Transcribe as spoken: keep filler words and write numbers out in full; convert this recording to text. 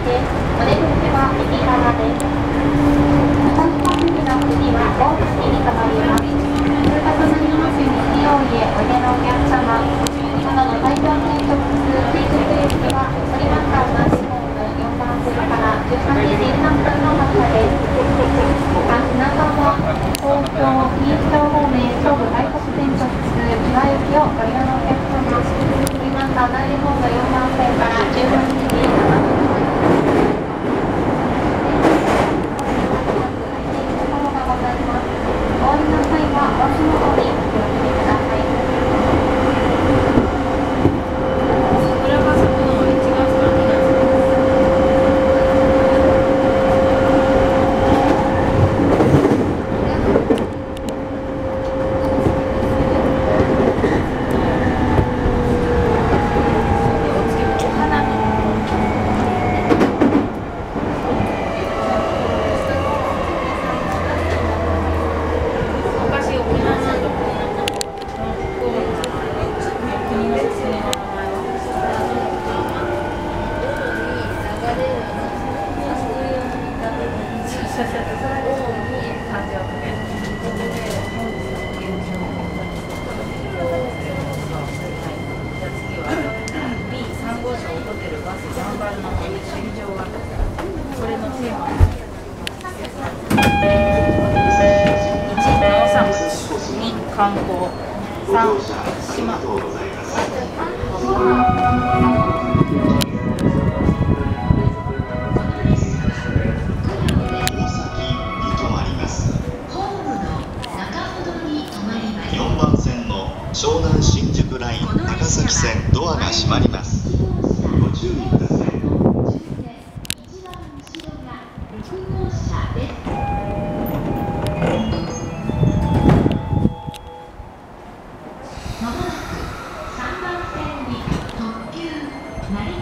です。お出口は右側です。私たちの次は大月に変わります。通過となります西大井へおいでのお客様、などの大量線直通新宿行きは鳥万間同じホームよんばん線からじゅうさんじじさんぷんの発車です。明日中は東京錦糸町方面総武外国線直通千葉行きをご利用のお客様、鳥万間同じホームよんばん線からじゅうさんじじななふんお降りの際はお足元にお気をつけください。 観光さん島よんばん線の湘南新宿ライン高崎線ドアが閉まります。ご注意ください。 まもなくさんばん線に特急成田